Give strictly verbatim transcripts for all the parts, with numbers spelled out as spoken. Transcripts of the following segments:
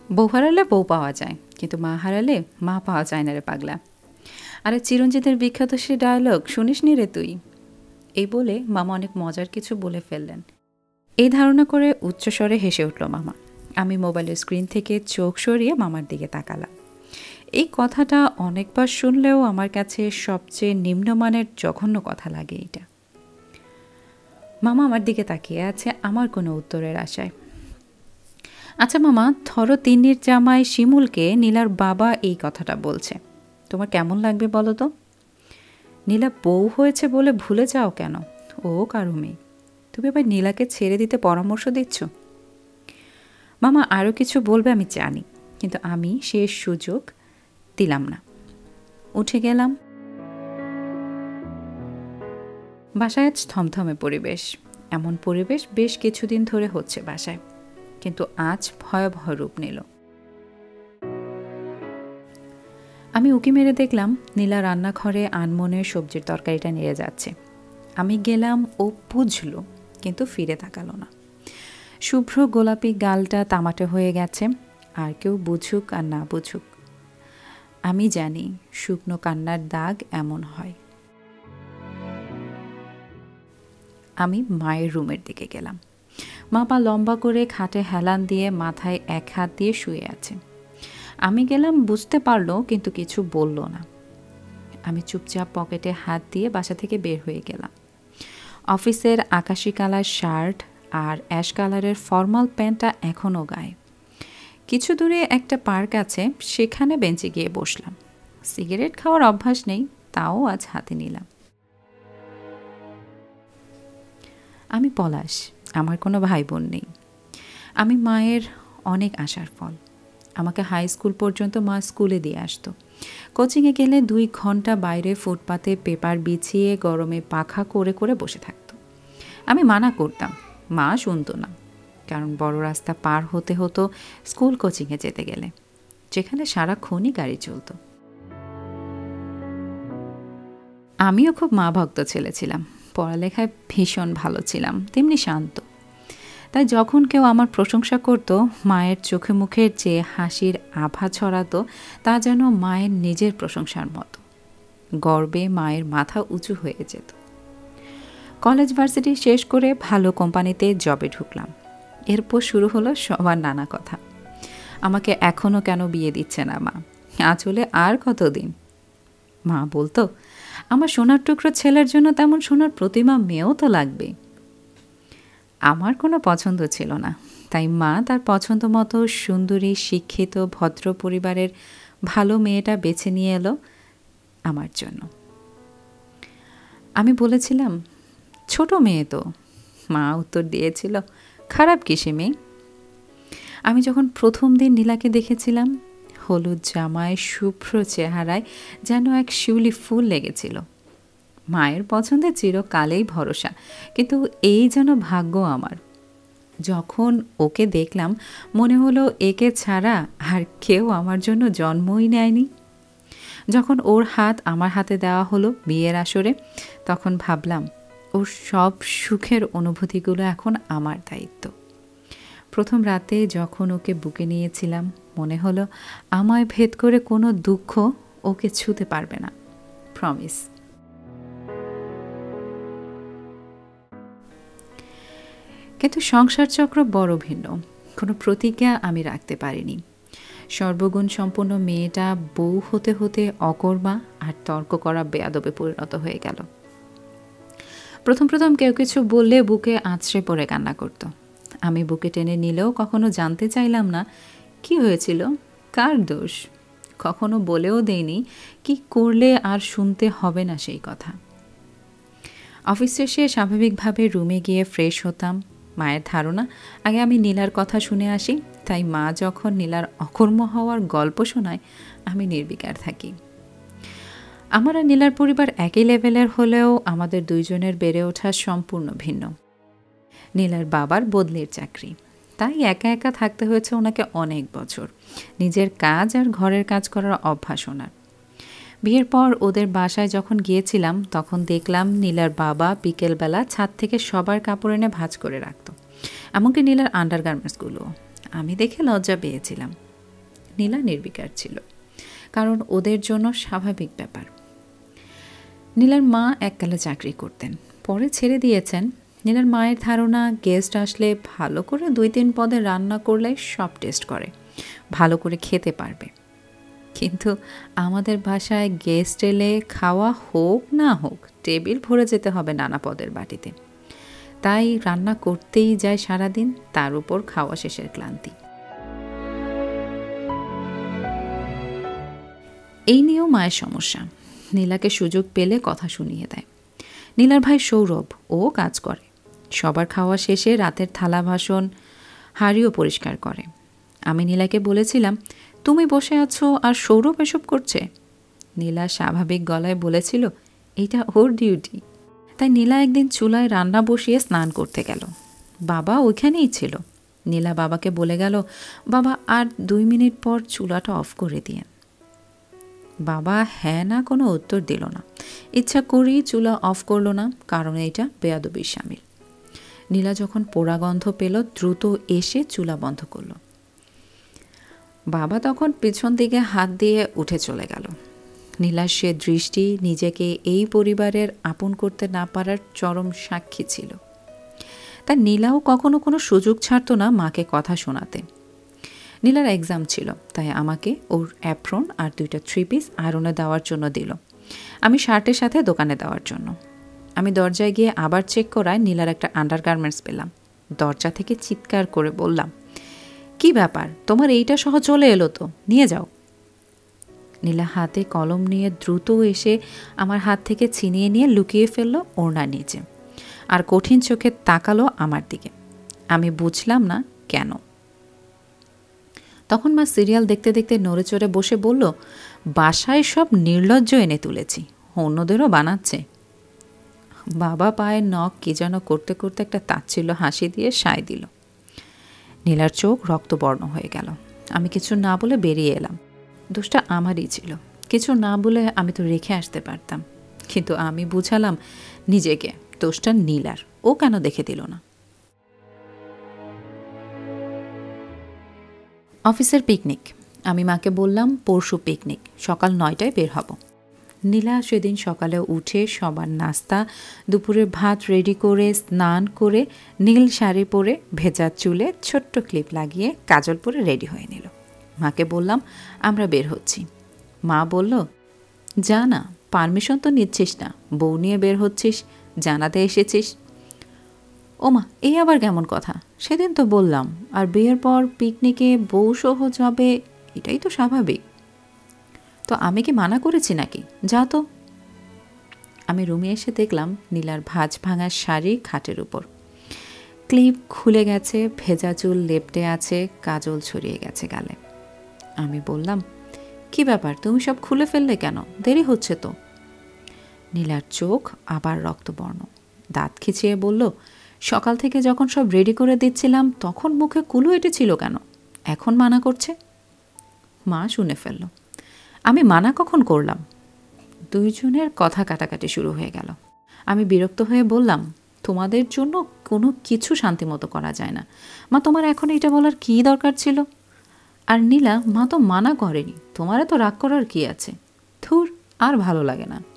বউ হারালে বউ পাওয়া যায়, কিন্তু মা হারালে মা পাওয়া যায় না রে পাগলা। আরে চিরঞ্জিতের বিখ্যাত সে ডায়লগ শুনিস নি রে তুই? এই বলে মামা অনেক মজার কিছু বলে ফেললেন। এই ধারণা করে উচ্চস্বরে হেসে উঠল মামা। আমি মোবাইলের স্ক্রিন থেকে চোখ সরিয়ে মামার দিকে তাকালাম। এই কথাটা অনেকবার শুনলেও আমার কাছে সবচেয়ে নিম্নমানের জঘন্য কথা লাগে এটা। মামা আমার দিকে তাকিয়ে আছে আমার কোনো উত্তরের আশায়। আচ্ছা মামা, ধরো তিন্নির জামাই শিমুলকে নীলার বাবা এই কথাটা বলছে, তোমার কেমন লাগবে বলো তো? নীলা বউ হয়েছে বলে ভুলে যাও কেন? ও কারো মেয়ে। তুমি আবার নীলাকে ছেড়ে দিতে পরামর্শ দিচ্ছ? মামা আরও কিছু বলবে আমি জানি, কিন্তু আমি শেষ সুযোগ দিলাম না। উঠে গেলাম। বাসায় আজ থমথমে পরিবেশ। এমন পরিবেশ বেশ কিছুদিন ধরে হচ্ছে বাসায়, কিন্তু আজ ভয়াবহ রূপ নিল। আমি উকি মেরে দেখলাম নীলা রান্নাঘরে আনমনে সবজির তরকারিটা নিয়ে যাচ্ছে। আমি গেলাম, ও বুঝল কিন্তু ফিরে তাকালো না। শুভ্র গোলাপি গালটা তামাটে হয়ে গেছে। আর কেউ বুঝুক আর না বুঝুক, আমি জানি শুকনো কান্নার দাগ এমন হয়। আমি মায়ের রুমের দিকে গেলাম। মা পা লম্বা করে খাটে হেলান দিয়ে মাথায় এক হাত দিয়ে শুয়ে আছে। আমি গেলাম, বুঝতে পারলো কিন্তু কিছু বলল না। আমি চুপচাপ পকেটে হাত দিয়ে বাসা থেকে বের হয়ে গেলাম। অফিসের আকাশি কালার শার্ট আর অ্যাশ কালারের ফর্মাল প্যান্টটা এখনও গায়ে। কিছু দূরে একটা পার্ক আছে, সেখানে বেঞ্চে গিয়ে বসলাম। সিগারেট খাওয়ার অভ্যাস নেই, তাও আজ হাতে নিলাম। আমি পলাশ, আমার কোনো ভাই বোন নেই। আমি মায়ের অনেক আশার ফল। আমাকে হাই স্কুল পর্যন্ত মা স্কুলে দিয়ে আসতো। কোচিংয়ে গেলে দুই ঘন্টা বাইরে ফুটপাতে পেপার বিছিয়ে গরমে পাখা করে করে বসে থাকতো। আমি মানা করতাম, মা শুনতো না, কারণ বড় রাস্তা পার হতে হতো স্কুল কোচিংয়ে যেতে গেলে, যেখানে সারাক্ষণই গাড়ি চলতো। আমিও খুব মা ভক্ত ছেলে ছিলাম। পড়ালেখায় ভীষণ ভালো ছিলাম, তেমনি শান্ত। তাই যখন কেউ আমার প্রশংসা করত, মায়ের চোখে মুখের যে হাসির আভা ছড়াতো তা যেন মায়ের নিজের প্রশংসার মতো। গর্বে মায়ের মাথা উঁচু হয়ে যেত। কলেজ ভার্সিটি শেষ করে ভালো কোম্পানিতে জবে ঢুকলাম। এরপর শুরু হলো সবার নানা কথা। আমাকে এখনও কেন বিয়ে দিচ্ছে না মা? আজ হলে আর কতদিন? মা বলতো, আমার সোনার টুকরো ছেলের জন্য তেমন সোনার প্রতিমা মেয়েও তো লাগবে। আমার কোনো পছন্দ ছিল না, তাই মা তার পছন্দ মতো সুন্দরী, শিক্ষিত, ভদ্র পরিবারের ভালো মেয়েটা বেছে নিয়ে এলো আমার জন্য। আমি বলেছিলাম, ছোট মেয়ে তো। মা উত্তর দিয়েছিল, খারাপ কিসে মেয়ে? আমি যখন প্রথম দিন নীলাকে দেখেছিলাম, হলুদ জামায় শুভ্র চেহারায় যেন এক শিউলি ফুল লেগেছিল। মায়ের পছন্দে চিরকালেই ভরসা, কিন্তু এই যেন ভাগ্য আমার। যখন ওকে দেখলাম মনে হলো একে ছাড়া আর কেউ আমার জন্য জন্মই নেয়নি। যখন ওর হাত আমার হাতে দেওয়া হলো বিয়ের আসরে, তখন ভাবলাম ওর সব সুখের অনুভূতিগুলো এখন আমার দায়িত্ব। প্রথম রাতে যখন ওকে বুকে নিয়েছিলাম, মনে হলো আমায় ভেদ করে কোনো দুঃখ ওকে ছুঁতে পারবে না। প্রমিস। কিন্তু সংসার চক্র বড় ভিন্ন। কোনো প্রতিজ্ঞা আমি রাখতে পারিনি। সর্বগুণ সম্পন্ন মেয়েটা বউ হতে হতে অকর্মা আর তর্ক করা বেয়াদবে পরিণত হয়ে গেল। প্রথম প্রথম কেউ কিছু বললে বুকে আছড়ে পড়ে কান্না করত। আমি বুকে টেনে নিলেও কখনো জানতে চাইলাম না কি হয়েছিল, কার দোষ। কখনো বলেও দেইনি কি করলে আর শুনতে হবে না সেই কথা। অফিস শেষে স্বাভাবিকভাবে রুমে গিয়ে ফ্রেশ হতাম। মায়ের ধারণা আগে আমি নীলার কথা শুনে আসি, তাই মা যখন নীলার অকর্ম হওয়ার গল্প শোনায় আমি নির্বিকার থাকি। আমার আর নীলার পরিবার একই লেভেলের হলেও আমাদের দুইজনের বেড়ে ওঠা সম্পূর্ণ ভিন্ন। নীলার বাবার বদলির চাকরি, তাই একা একা থাকতে হয়েছে ওনাকে অনেক বছর। নিজের কাজ আর ঘরের কাজ করার অভ্যাস ওনার। বিয়ের পর ওদের বাসায় যখন গিয়েছিলাম, তখন দেখলাম নীলার বাবা বিকেলবেলা ছাদ থেকে সবার কাপড় এনে ভাঁজ করে রাখত, এমনকি নীলার আন্ডারগার্মেন্টসগুলো। আমি দেখে লজ্জা পেয়েছিলাম। নীলা নির্বিকার ছিল, কারণ ওদের জন্য স্বাভাবিক ব্যাপার। নীলার মা এককালে চাকরি করতেন, পরে ছেড়ে দিয়েছেন। নীলার মায়ের ধারণা গেস্ট আসলে ভালো করে দুই তিন পদে রান্না করলে সব টেস্ট করে, ভালো করে খেতে পারবে। কিন্তু আমাদের বাসায় গেস্ট এলে খাওয়া হোক না হোক টেবিল ভরে যেতে হবে নানা পদের বাটিতে। তাই রান্না করতেই যায় সারাদিন, তার উপর খাওয়া শেষের ক্লান্তি। এই নিয়েও মায়ের সমস্যা। নীলাকে সুযোগ পেলে কথা শুনিয়ে দেয়। নীলার ভাই সৌরভ ও কাজ করে, সবার খাওয়া শেষে রাতের থালা বাসন হাঁড়িও পরিষ্কার করে। আমি নীলাকে বলেছিলাম, তুমি বসে আছো আর সৌরভ এসব করছে। নীলা স্বাভাবিক গলায় বলেছিল, এটা ওর ডিউটি। তাই নীলা একদিন চুলায় রান্না বসিয়ে স্নান করতে গেল। বাবা ওইখানেই ছিল। নীলা বাবাকে বলে গেল, বাবা আর দুই মিনিট পর চুলাটা অফ করে দিয়েন। বাবা হ্যাঁ না কোনো উত্তর দিল না। ইচ্ছা করেই চুলা অফ করলো না, কারণ এটা বেয়াদবির শামিল। নীলা যখন পোড়া গন্ধ পেল দ্রুত এসে চুলা বন্ধ করল। বাবা তখন পিছন দিকে হাত দিয়ে উঠে চলে গেল। নীলার সে দৃষ্টি নিজেকে এই পরিবারের আপন করতে না পারার চরম সাক্ষী ছিল। তাই নীলাও কখনো কোনো সুযোগ ছাড়তো না মাকে কথা শোনাতে। নীলার এক্সাম ছিল, তাই আমাকে ওর অ্যাপ্রন আর দুইটা থ্রি পিস আয়রনে দেওয়ার জন্য দিল, আমি শার্টের সাথে দোকানে দেওয়ার জন্য। আমি দরজায় গিয়ে আবার চেক করায় নীলার একটা আন্ডারগার্মেন্টস পেলাম। দরজা থেকে চিৎকার করে বললাম, কি ব্যাপার, তোমার এইটা সহ চলে এলো তো, নিয়ে যাও। নীলা হাতে কলম নিয়ে দ্রুত এসে আমার হাত থেকে ছিনিয়ে নিয়ে লুকিয়ে ফেললো ওড়নার নিচে, আর কঠিন চোখে তাকালো আমার দিকে। আমি বুঝলাম না কেন। তখন মা সিরিয়াল দেখতে দেখতে নড়ে চড়ে বসে বলল, বাসায় সব নির্লজ্জ এনে তুলেছি, অন্যদেরও বানাচ্ছে। বাবা পায়ের নখ কি যেন করতে করতে একটা তাচ্ছিল্য হাসি দিয়ে সায় দিল। নীলার চোখ রক্তবর্ণ হয়ে গেল। আমি কিছু না বলে বেরিয়ে এলাম। দোষটা আমারই ছিল, কিছু না বলে আমি তো রেখে আসতে পারতাম। কিন্তু আমি বুঝালাম নিজেকে, দোষটা নীলার, ও কেন দেখে দিল না। অফিসের পিকনিক। আমি মাকে বললাম, পরশু পিকনিক, সকাল নয়টায় বের হব। নীলা সেদিন সকালে উঠে সবার নাস্তা, দুপুরের ভাত রেডি করে স্নান করে নীল শাড়ি পরে ভেজা চুলে ছোট্ট ক্লিপ লাগিয়ে কাজল পরে রেডি হয়ে নিল। মাকে বললাম, আমরা বের হচ্ছি। মা বলল, যা না, পারমিশন তো নিচ্ছিস না, বউ নিয়ে বের হচ্ছিস, জানাতে এসেছিস। ও মা, এই আবার কেমন কথা? সেদিন তো বললাম, আর বিয়ের পর পিকনিকে বউ সহ যাবে, এটাই তো স্বাভাবিক। তো আমি কি মানা করেছি নাকি? যা তো। আমি রুমে এসে দেখলাম নীলার ভাঁজ ভাঙা শাড়ি খাটের উপর, ক্লিপ খুলে গেছে, ভেজা চুল লেপটে আছে, কাজল ছড়িয়ে গেছে গালে। আমি বললাম, কি ব্যাপার, তুমি সব খুলে ফেললে কেন? দেরি হচ্ছে তো। নীলার চোখ আবার রক্তবর্ণ, দাঁত খিচিয়ে বলল, সকাল থেকে যখন সব রেডি করে দিচ্ছিলাম তখন মুখে কুলু এঁটেছিল কেন, এখন মানা করছে? মা শুনে ফেলল। আমি মানা কখন করলাম? দুইজনের কথা কাটাকাটি শুরু হয়ে গেল। আমি বিরক্ত হয়ে বললাম, তোমাদের জন্য কোনো কিছু শান্তিমতো করা যায় না। মা, তোমার এখন এটা বলার কী দরকার ছিল? আর নীলা, মা তো মানা করেনি, তোমার তো রাগ করার কি আছে? থুর, আর ভালো লাগে না।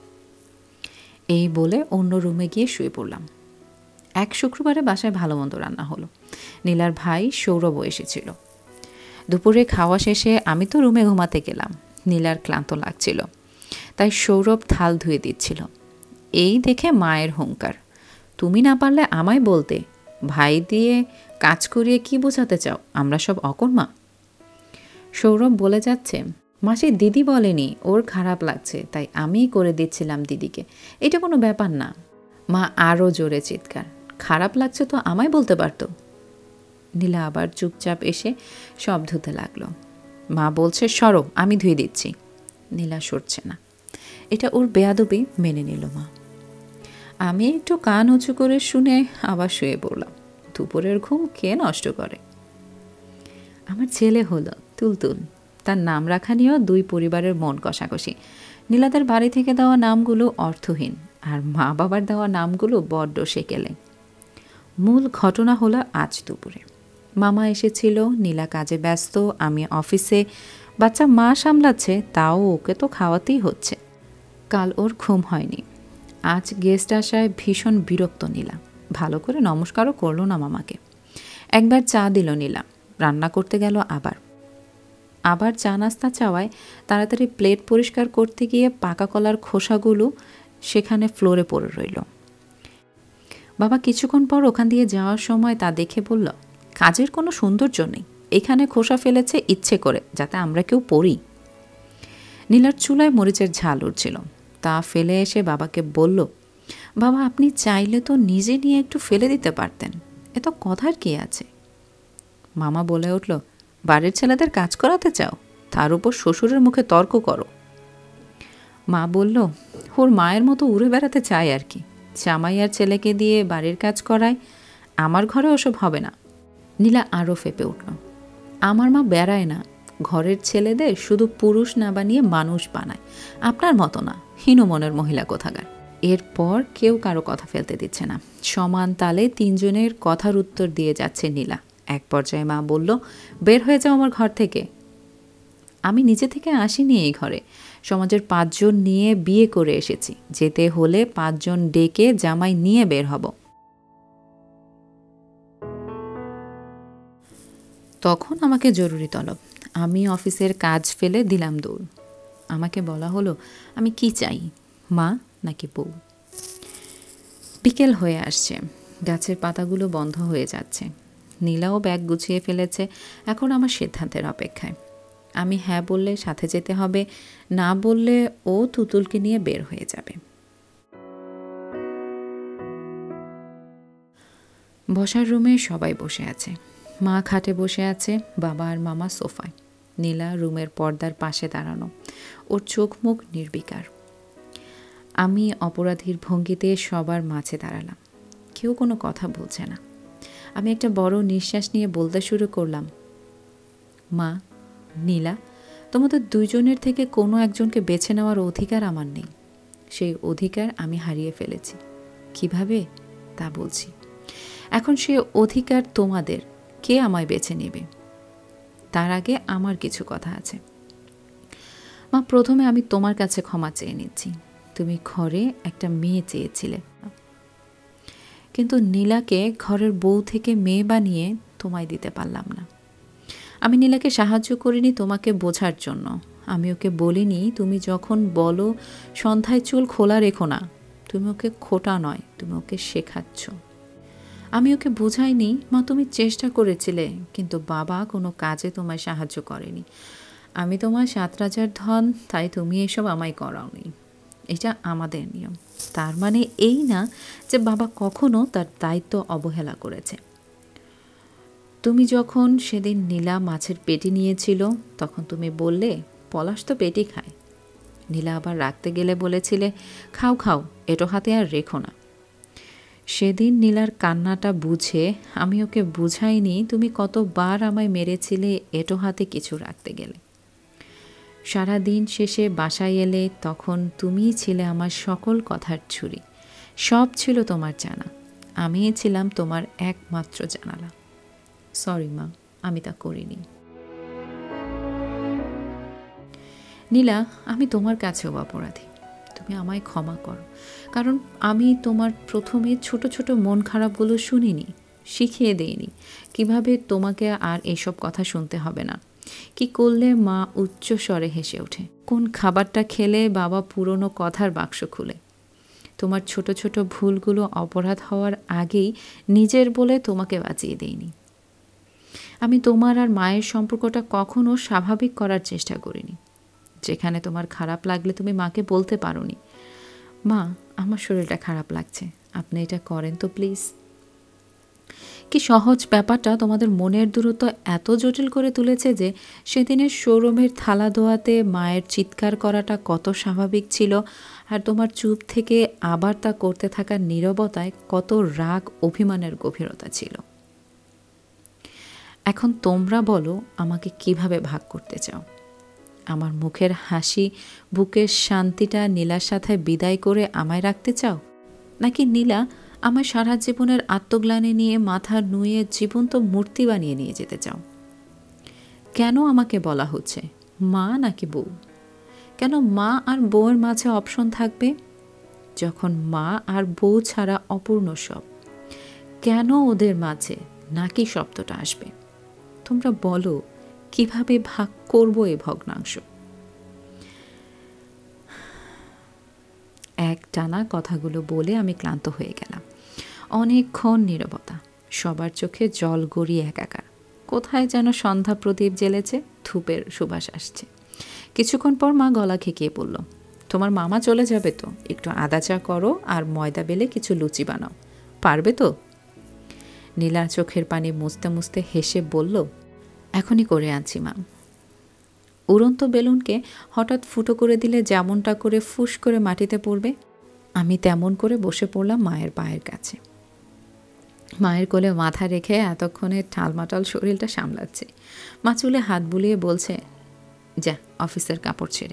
এই বলে অন্য রুমে গিয়ে শুয়ে পড়লাম। এক শুক্রবারে বাসায় ভালো মন্দ রান্না হলো। নীলার ভাই সৌরভ এসেছিল। দুপুরে খাওয়া শেষে আমি তো রুমে ঘুমাতে গেলাম। নীলার ক্লান্ত লাগছিল, তাই সৌরভ থাল ধুয়ে দিচ্ছিল। এই দেখে মায়ের হুঙ্কার, তুমি না পারলে আমায় বলতে, ভাই দিয়ে কাজ করিয়ে কি বোঝাতে চাও আমরা সব অকর্মা? সৌরভ বলে যাচ্ছে, মাসি দিদি বলেনি ওর খারাপ লাগছে, তাই আমিই করে দিচ্ছিলাম দিদিকে, এটা কোনো ব্যাপার না। মা আরও জোরে চিৎকার, খারাপ লাগছে তো আমায় বলতে পারতো। নীলা আবার চুপচাপ এসে সব ধুতে লাগলো। মা বলছে, সরো, আমি ধুয়ে দিচ্ছি। নীলা সরছে না। এটা ওর বেয়াদবি মেনে নিল মা। আমি একটু কান উঁচু করে শুনে আবার শুয়ে পড়লাম। দুপুরের ঘুম কে নষ্ট করে? আমার ছেলে হলো তুলতুল। তার নাম রাখা নিয়েও দুই পরিবারের মন কষাকষি। নীলাদের বাড়ি থেকে দেওয়া নামগুলো অর্থহীন, আর মা বাবার দেওয়া নামগুলো বড্ড সেকেলে। মূল ঘটনা হলো আজ দুপুরে মামা এসেছিল, নীলা কাজে ব্যস্ত, আমি অফিসে, বাচ্চা মা সামলাচ্ছে, তাও ওকে তো খাওয়াতেই হচ্ছে। কাল ওর ঘুম হয়নি। আজ গেস্ট আসায় ভীষণ বিরক্ত নীলা। ভালো করে নমস্কারও করলো না মামাকে। একবার চা দিল নীলা, রান্না করতে গেল আবার আবার চা নাস্তা চাওয়ায় তাড়াতাড়ি প্লেট পরিষ্কার করতে গিয়ে পাকা কলার খোসাগুলো সেখানে ফ্লোরে পড়ে রইল। বাবা কিছুক্ষণ পর ওখান দিয়ে যাওয়ার সময় তা দেখে বলল, কাজের কোনো সৌন্দর্য নেই, এখানে খোসা ফেলেছে ইচ্ছে করে, যাতে আমরা কেউ পড়ি। নীলার চুলায় মরিচের ঝাল উঠছিল, তা ফেলে এসে বাবাকে বলল, বাবা আপনি চাইলে তো নিজে নিয়ে একটু ফেলে দিতে পারতেন, এত কথার কি আছে। মামা বলে উঠল, বাড়ির ছেলেদের কাজ করাতে চাও, তার উপর শ্বশুরের মুখে তর্ক করো। মা বলল, ওর মায়ের মতো উড়ে বেড়াতে চায় আর কি, জামাই আর ছেলেকে দিয়ে বাড়ির কাজ করায়, আমার ঘরে ওসব হবে না। নীলা আরও ফেপে উঠল, আমার মা বেড়ায় না, ঘরের ছেলেদের শুধু পুরুষ না বানিয়ে মানুষ বানায়, আপনার মতো না, হীনমনের মহিলা কোথাকার। এরপর কেউ কারো কথা ফেলতে দিচ্ছে না, সমান তালে তিনজনের কথার উত্তর দিয়ে যাচ্ছে নীলা। এক পর্যায়ে মা বলল, বের হয়ে যাও আমার ঘর থেকে। আমি নিজে থেকে আসিনি এই ঘরে, সমাজের পাঁচজন নিয়ে বিয়ে করে এসেছি, যেতে হলে পাঁচজন ডেকে জামাই নিয়ে বের হব। তখন আমাকে জরুরি তলব, আমি অফিসের কাজ ফেলে দিলাম দৌড়। আমাকে বলা হলো আমি কি চাই, মা নাকি বউ। বিকেল হয়ে আসছে, গাছের পাতাগুলো বন্ধ হয়ে যাচ্ছে। নীলাও ব্যাগ গুছিয়ে ফেলেছে, এখন আমার সিদ্ধান্তের অপেক্ষায়। আমি হ্যাঁ বললে সাথে যেতে হবে, না বললে ও তুতুলকে নিয়ে বের হয়ে যাবে। বসার রুমে সবাই বসে আছে। মা খাটে বসে আছে, বাবা আর মামা সোফায়। নীলা রুমের পর্দার পাশে দাঁড়ানো, ওর চোখ মুখ নির্বিকার। আমি অপরাধীর ভঙ্গিতে সবার মাঝে দাঁড়ালাম, কেউ কোনো কথা বলছে না। আমি একটা বড় নিঃশ্বাস নিয়ে বলতে শুরু করলাম, মা, নীলা, তোমাদের দুইজনের থেকে কোনো একজনকে বেছে নেওয়ার অধিকার আমার নেই। সেই অধিকার আমি হারিয়ে ফেলেছি। কিভাবে তা বলছি। এখন সে অধিকার তোমাদের, কে আমায় বেছে নেবে। তার আগে আমার কিছু কথা আছে। মা, প্রথমে আমি তোমার কাছে ক্ষমা চেয়ে নিচ্ছি। তুমি ঘরে একটা মেয়ে চেয়েছিলে, কিন্তু নীলাকে ঘরের বউ থেকে মেয়ে বানিয়ে তোমায় দিতে পারলাম না। আমি নীলাকে সাহায্য করিনি তোমাকে বোঝার জন্য। আমি ওকে বলিনি তুমি যখন বলো সন্ধ্যায় চুল খোলা রেখো না, তুমি ওকে খোটা নয়, তুমি ওকে শেখাচ্ছ। আমি ওকে বোঝাইনি, মা তুমি চেষ্টা করেছিলে, কিন্তু বাবা কোনো কাজে তোমায় সাহায্য করেনি। আমি তোমার সাত রাজার ধন, তাই তুমি এসব আমায় করাওনি। এটা আমাদের নিয়ম। তার মানে এই না যে বাবা কখনো তার দায়িত্ব অবহেলা করেছে। তুমি যখন সেদিন নীলা মাছের পেটি নিয়েছিল, তখন তুমি বললে পলাশ তো পেটি খায়। নীলা আবার রাখতে গেলে বলেছিলে খাও খাও, এটো হাতে আর রেখো না। সেদিন নীলার কান্নাটা বুঝে আমি ওকে বুঝাইনি তুমি কতবার আমায় মেরেছিলে এটো হাতে কিছু রাখতে গেলে। সারা দিন শেষে বাসায় এলে তখন তুমিই ছিলে আমার সকল কথার ছুরি। সব ছিল তোমার জানা, আমিই ছিলাম তোমার একমাত্র জানালা। সরি মা, আমি তা করিনি। নীলা, আমি তোমার কাছেও অপরাধী, তুমি আমায় ক্ষমা করো। কারণ আমি তোমার প্রথমে ছোট ছোট মন খারাপগুলো শুনিনি, শিখিয়ে দেইনি কিভাবে তোমাকে আর এসব কথা শুনতে হবে না। কি করলে মা উচ্চ স্বরে হেসে ওঠে, কোন খাবারটা খেলে বাবা পুরনো কথার বাক্স খুলে। তোমার ছোট ছোট ভুলগুলো অপরাধ হওয়ার আগেই নিজের বলে তোমাকে বাঁচিয়ে দেইনি। আমি তোমার আর মায়ের সম্পর্কটা কখনো স্বাভাবিক করার চেষ্টা করিনি। যেখানে তোমার খারাপ লাগলে তুমি মাকে বলতে পারোনি, মা আমার শরীরটা খারাপ লাগছে, আপনি এটা করেন তো প্লিজ। কি সহজ ব্যাপারটা তোমাদের মনের দূরত্ব এত জটিল করে তুলেছে যে সেদিনের শোরুমের থালা ধোয়াতে মায়ের চিৎকার করাটা কত স্বাভাবিক ছিল, আর তোমার চুপ থেকে আবার তা করতে থাকার নীরবতায় কত রাগ অভিমানের গভীরতা ছিল। এখন তোমরা বলো আমাকে কিভাবে ভাগ করতে চাও। আমার মুখের হাসি, বুকের শান্তিটা নীলার সাথে বিদায় করে আমায় রাখতে চাও, নাকি নীলা আমার সারা জীবনের আত্মগ্লানি নিয়ে মাথা নুয়ে জীবন্ত মূর্তি বানিয়ে নিয়ে যেতে চাও? কেন আমাকে বলা হচ্ছে মা নাকি বউ? কেন মা আর বউয়ের মাঝে অপশন থাকবে, যখন মা আর বউ ছাড়া অপূর্ণ সব? কেন ওদের মাঝে নাকি শব্দটা আসবে? তোমরা বলো, কিভাবে ভাগ করবো এই ভগ্নাংশ? এক টানা কথাগুলো বলে আমি ক্লান্ত হয়ে গেলাম। অনেকক্ষণ নীরবতা, সবার চোখে জল গড়িয়ে একাকার। কোথায় যেন সন্ধ্যা প্রদীপ জ্বেলেছে, ধূপের সুবাস আসছে। কিছুক্ষণ পর মা গলা খেকিয়ে বলল, তোমার মামা চলে যাবে তো, একটু আদা চা করো আর ময়দা বেলে কিছু লুচি বানাও, পারবে তো? নীলা চোখের পানি মুছতে মুছতে হেসে বলল, এখনই করে আনছি মা। উড়ন্ত বেলুনকে হঠাৎ ফুটো করে দিলে যেমনটা করে ফুস করে মাটিতে পড়বে, আমি তেমন করে বসে পড়লাম মায়ের পায়ের কাছে। মায়ের কোলে মাথা রেখে এতক্ষণে ঠালমাটাল শরীরটা সামলাচ্ছে। মা চুলে হাত বুলিয়ে বলছে, যা অফিসের কাপড় ছেড়ে।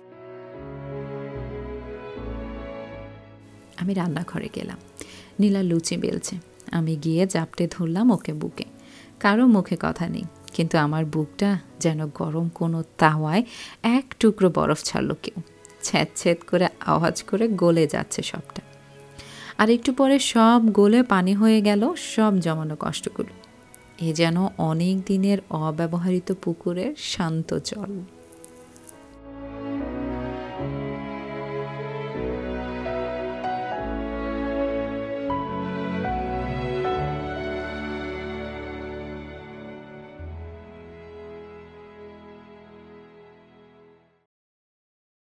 আমি রান্নাঘরে গেলাম। নীলা লুচি বেলছে, আমি গিয়ে জাপটে ধরলাম ওকে বুকে। কারো মুখে কথা নেই, কিন্তু আমার বুকটা যেন গরম কোনো তাওয়ায় এক টুকরো বরফ ছাড়লো কেউ। ছ্যাঁত ছ্যাঁত করে আওয়াজ করে গলে যাচ্ছে সবটা। আর একটু পরে সব গলে পানি হয়ে গেল, সব জমানো কষ্টগুলো। এ যেন অনেক দিনের অব্যবহৃত পুকুরের শান্ত জল।